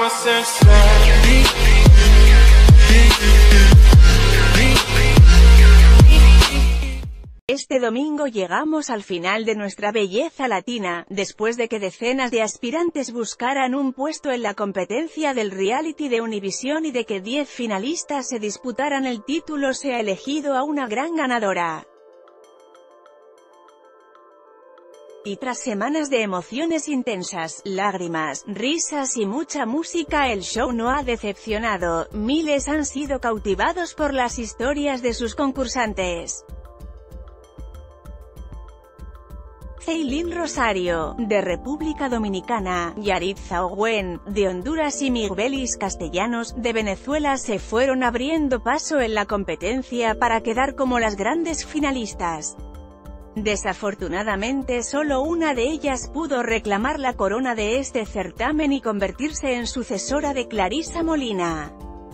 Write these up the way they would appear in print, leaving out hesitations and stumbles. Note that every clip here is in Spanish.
Este domingo llegamos al final de nuestra belleza latina, después de que decenas de aspirantes buscaran un puesto en la competencia del reality de Univisión y de que 10 finalistas se disputaran el título, se ha elegido a una gran ganadora. Y tras semanas de emociones intensas, lágrimas, risas y mucha música, el show no ha decepcionado. Miles han sido cautivados por las historias de sus concursantes. Ceilín Rosario, de República Dominicana, Yaritza Owen, de Honduras y Miguelis Castellanos, de Venezuela se fueron abriendo paso en la competencia para quedar como las grandes finalistas. Desafortunadamente solo una de ellas pudo reclamar la corona de este certamen y convertirse en sucesora de Clarisa Molina.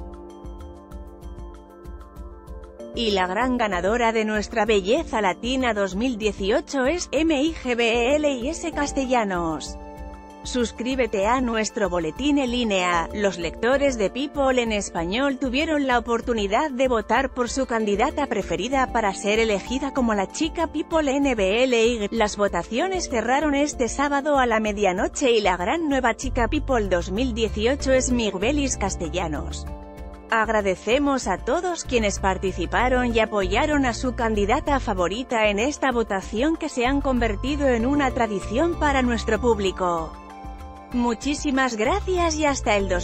Y la gran ganadora de nuestra belleza latina 2018 es Miguelis Castellanos. Suscríbete a nuestro boletín en línea. Los lectores de People en español tuvieron la oportunidad de votar por su candidata preferida para ser elegida como la chica People NBLY. Las votaciones cerraron este sábado a la medianoche y la gran nueva chica People 2018 es Miguelis Castellanos. Agradecemos a todos quienes participaron y apoyaron a su candidata favorita en esta votación que se han convertido en una tradición para nuestro público. Muchísimas gracias y hasta el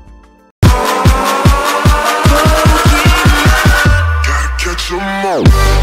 2019.